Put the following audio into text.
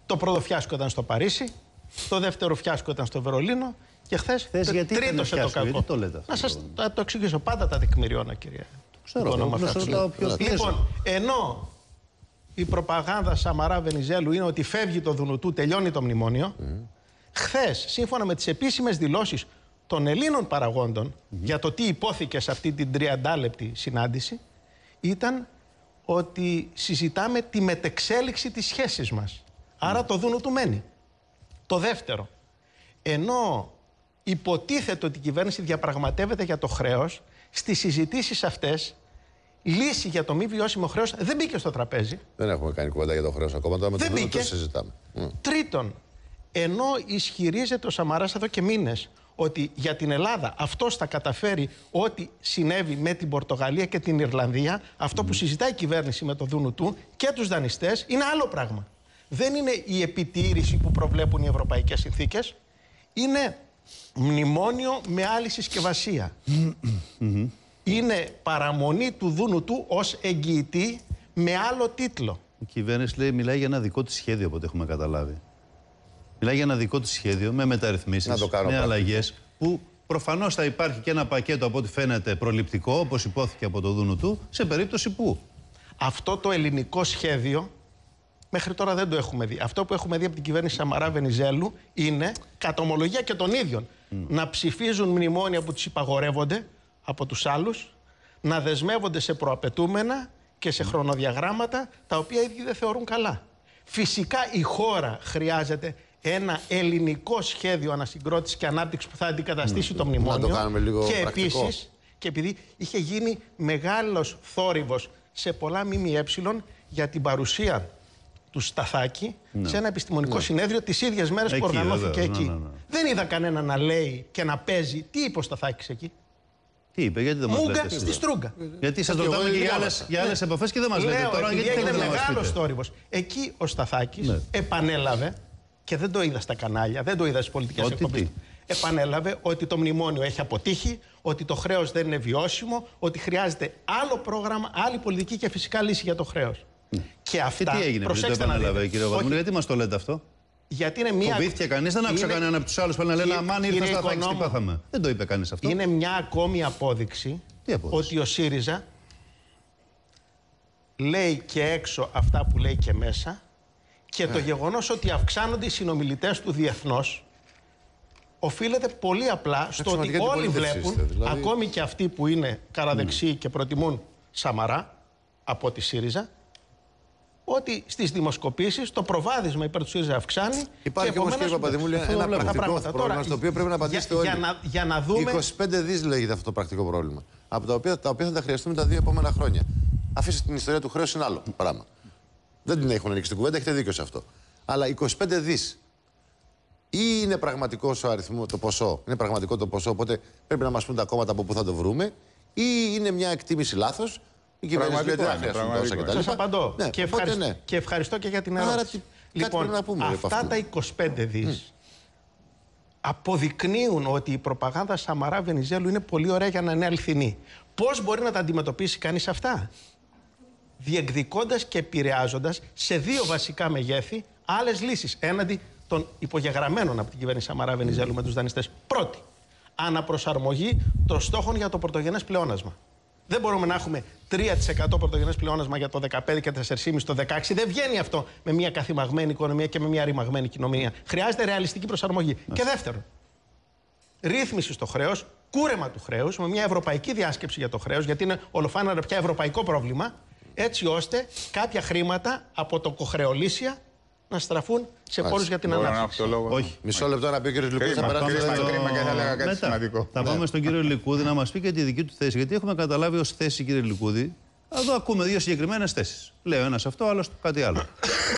Το πρώτο φιάσκο ήταν στο Παρίσι, το δεύτερο φιάσκο ήταν στο Βερολίνο και χθες τρίτο σε το κακό. Να σας το εξηγήσω. Πάντα τα τεκμηριώνω, κυρία. Λοιπόν, ενώ η προπαγάνδα Σαμαρά-Βενιζέλου είναι ότι φεύγει το Δουνουτού, τελειώνει το μνημόνιο, χθες, σύμφωνα με τις επίσημες δηλώσεις των Ελλήνων παραγόντων για το τι υπόθηκε σε αυτή την 30 λεπτή συνάντηση, ήταν ότι συζητάμε τη μετεξέλιξη της σχέσης μας. Άρα το Δουνουτού μένει. Το δεύτερο, ενώ υποτίθεται ότι η κυβέρνηση διαπραγματεύεται για το χρέος, στις συζητήσεις αυτές λύση για το μη βιώσιμο χρέος δεν μπήκε στο τραπέζι. Δεν έχουμε κάνει κουβέντα για το χρέος ακόμα, τώρα με το Δουνουτού συζητάμε. Τρίτον, ενώ ισχυρίζεται ο Σαμαράς εδώ και μήνες ότι για την Ελλάδα αυτός θα καταφέρει ό,τι συνέβη με την Πορτογαλία και την Ιρλανδία, αυτό που συζητάει η κυβέρνηση με το Δουνουτού και τους δανειστές είναι άλλο πράγμα. Δεν είναι η επιτήρηση που προβλέπουν οι ευρωπαϊκές συνθήκες, είναι μνημόνιο με άλλη συσκευασία. Είναι παραμονή του Δουνουτού ως εγγυητή με άλλο τίτλο. Η κυβέρνηση λέει, μιλάει για ένα δικό της σχέδιο, από ό,τι έχουμε καταλάβει. Μιλάει για ένα δικό της σχέδιο με μεταρρυθμίσεις, με αλλαγές, που προφανώς θα υπάρχει και ένα πακέτο από ό,τι φαίνεται προληπτικό, όπως υπόθηκε από το Δουνουτού, σε περίπτωση που. Αυτό το ελληνικό σχέδιο μέχρι τώρα δεν το έχουμε δει. Αυτό που έχουμε δει από την κυβέρνηση Σαμαρά-Βενιζέλου είναι, κατ' ομολογία και των ίδιων, να ψηφίζουν μνημόνια που τους υπαγορεύονται από τους άλλους, να δεσμεύονται σε προαπαιτούμενα και σε χρονοδιαγράμματα τα οποία οι ίδιοι δεν θεωρούν καλά. Φυσικά η χώρα χρειάζεται ένα ελληνικό σχέδιο ανασυγκρότησης και ανάπτυξης που θα αντικαταστήσει το μνημόνιο. Και επίσης, και επειδή είχε γίνει μεγάλος θόρυβος σε πολλά ΜΜΕ για την παρουσία του Σταθάκη σε ένα επιστημονικό συνέδριο τις ίδιες μέρες που οργανώθηκε εκεί. Δεν είδα κανένα να λέει και να παίζει. Τι είπε ο Σταθάκης εκεί? Τι είπε, γιατί δεν μας λέτε? Μούγκα στη Στρούγκα. Γιατί σας ρωτάμε και για άλλες επαφές και δεν μας λέτε τώρα. Γιατί έγινε μεγάλος θόρυβος. Εκεί ο Σταθάκης επανέλαβε, και δεν το είδα στα κανάλια, δεν το είδα στις πολιτικές εκπομπές, επανέλαβε ότι το μνημόνιο έχει αποτύχει, ότι το χρέος δεν είναι βιώσιμο, ότι χρειάζεται άλλο πρόγραμμα, άλλη πολιτική και φυσικά λύση για το χρέος. Και αυτά. Τι έγινε, δεν το επανέλαβε, κύριε Βαδμούλη, γιατί μας το λέτε αυτό? Γιατί είναι μια. Φοβήθηκε κανείς, δεν άκουσα κανέναν από τους άλλους που να λένε αμάν ήρθε στα Σταθάκης, τι πάθαμε? Δεν το είπε κανείς αυτό. Είναι μια ακόμη απόδειξη ότι ο ΣΥΡΙΖΑ λέει και έξω αυτά που λέει και μέσα, και το γεγονός ότι αυξάνονται οι συνομιλητές του διεθνώς οφείλεται πολύ απλά στο ότι όλοι βλέπουν, δηλαδή, ακόμη και αυτοί που είναι καραδεξιοί και προτιμούν Σαμαρά από τη ΣΥΡΙΖΑ, ότι στις δημοσκοπήσεις το προβάδισμα υπέρ του ΣΥΡΙΖΑ αυξάνει. Υπάρχει όμως, κύριε Παπαδημούλη, ένα πρακτικό πρόβλημα στο οποίο πρέπει να απαντήσετε όλοι. Για να δούμε. 25 δις λέγεται αυτό το πρακτικό πρόβλημα. Από τα οποία θα τα χρειαστούμε τα 2 επόμενα χρόνια. Αφήστε την ιστορία του χρέους, είναι άλλο πράγμα. Δεν την έχουν ανοίξει την κουβέντα, έχετε δίκιο σε αυτό. Αλλά 25 δις. Ή είναι πραγματικό ο αριθμός, το ποσό, είναι πραγματικό το ποσό, οπότε πρέπει να μας πούν τα κόμματα από πού θα το βρούμε, ή είναι μια εκτίμηση λάθος. Η κυβέρνηση λέει ότι δεν χρειάζεται τόσα κτλ. Σας απαντώ. Ναι, και ευχαριστώ και για την ερώτηση. Άρα, λοιπόν, να πούμε αυτά τα 25 δις αποδεικνύουν ότι η προπαγάνδα Σαμαρά-Βενιζέλου είναι πολύ ωραία για να είναι αληθινή. Πώς μπορεί να τα αντιμετωπίσει κανείς αυτά? Διεκδικώντας και επηρεάζοντας σε 2 βασικά μεγέθη άλλες λύσεις έναντι των υπογεγραμμένων από την κυβέρνηση Σαμαρά-Βενιζέλου με τους δανειστές. Πρώτη, αναπροσαρμογή των στόχων για το πρωτογενές πλεόνασμα. Δεν μπορούμε να έχουμε 3% πρωτογενές πλεόνασμα για το 15 και 4,5% το 16. Δεν βγαίνει αυτό με μια καθημαγμένη οικονομία και με μια ρημαγμένη κοινωνία. Χρειάζεται ρεαλιστική προσαρμογή. Και δεύτερον, ρύθμιση στο χρέος, κούρεμα του χρέους, με μια ευρωπαϊκή διάσκεψη για το χρέος, γιατί είναι ολοφάνερο πια ευρωπαϊκό πρόβλημα, έτσι ώστε κάποια χρήματα από το κοχρεολύσια να στραφούν σε πόρους για την ανάπτυξη. Όχι. Μισό λεπτό να πει ο κύριος Λυκούδης, θα περάσουμε στο κρίμα και θα έλεγα κάτι σημαντικό. Θα πάμε στον κύριο Λυκούδη να μας πει και τη δική του θέση. Γιατί έχουμε καταλάβει ως θέση, κύριε Λυκούδη, εδώ ακούμε 2 συγκεκριμένες θέσεις. Λέω ένας αυτό, άλλος κάτι άλλο.